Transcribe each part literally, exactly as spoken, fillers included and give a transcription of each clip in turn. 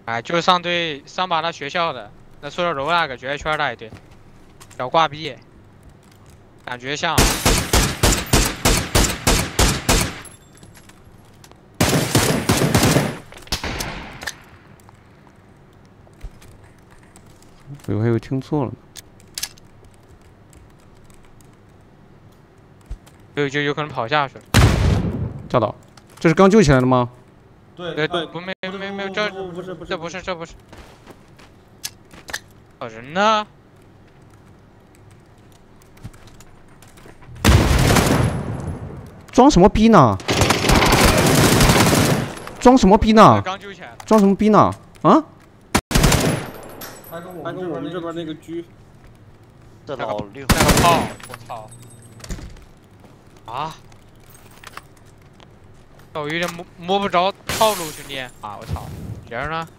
哎，就是上对上把那学校的，那塑料楼那个绝圈那一队，小挂壁，感觉像。 我还以为听错了呢。 就就有可能跑下去了。 炸倒，这是刚救起来的吗？ 对对对，不没没没有，这不是不是这不是这不是。哦，人呢？ 装什么逼呢？装什么逼呢？ 刚救起来。 装什么逼呢？啊？ 还跟我们这边那个狙， 这老六， 那个炮，我操！啊！我有点摸摸不着套路，兄弟啊！我操，别人呢？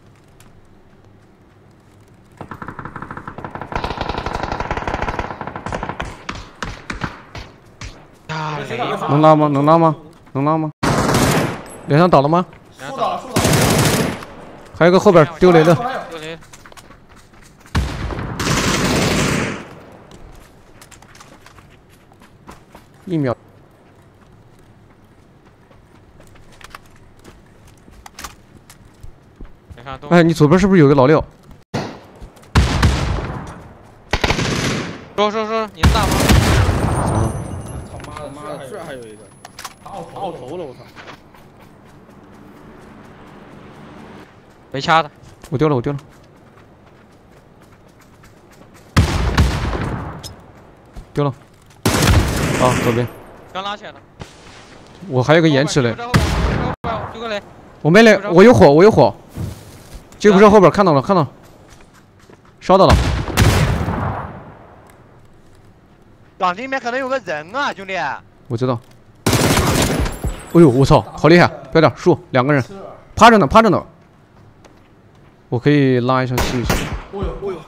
啊！ 能拉吗？能拉吗？能拉吗？脸上倒了吗？ 树倒了，树倒了。 还有个后边丢雷的。 丢雷。 一秒。哎，你左边是不是有个老六？ 说说说，你大吗？ 他妈的，妈的，这还有一个，打我打我头了，我操！ 没掐的， 我丢了，我丢了。丢了。啊，左边。 刚拉起来了。 我还有个延迟雷。 丢个雷。 我没雷，我有火，我有火。接不上后边，看到了，看到了。烧到了。 岗里面可能有个人啊，兄弟。 我知道。哎呦，我操，好厉害！标点树，两个人，趴着呢，趴着呢。我可以拉一下试一下。 哦呦哦呦！